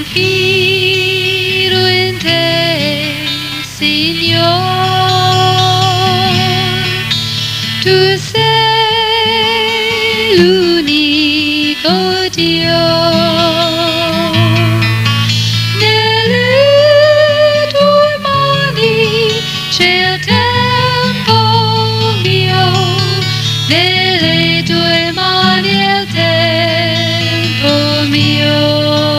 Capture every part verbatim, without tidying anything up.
Confiro in te, Signore, tu sei l'unico Dio. Nelle tue mani c'è il tempo mio, nelle tue mani è il tempo mio.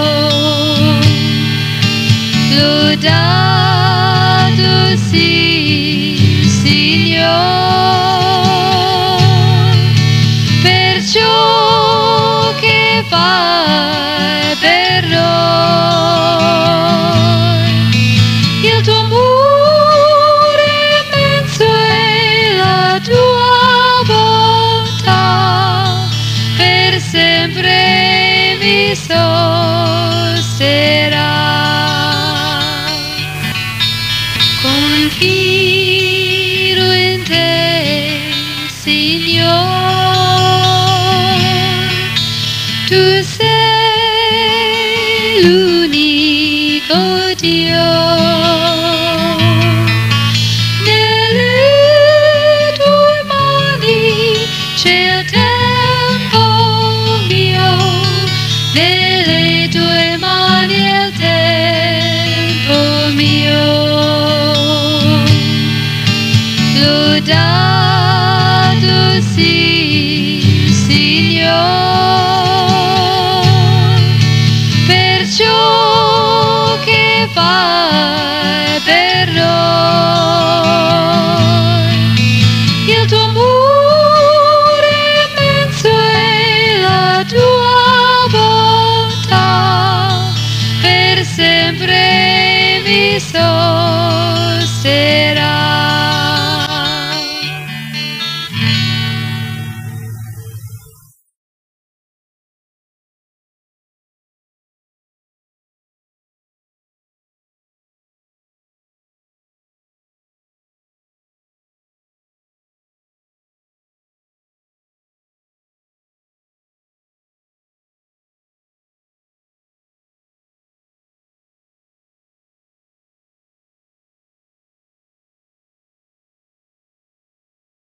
Lodato sii, Signore, per ciò che fai per noi. Il tuo amore immenso e la tua bontà per sempre mi sosterrà. Confiro in te, Signore, tu sei l'unico Dio. Nelle tue mani c'è il tempo mio, nelle tue mani è il tempo mio. Lodato sii, Signore, per ciò che fai per noi. Il tuo amore immenso e la tua bontà per sempre mi sosterrà.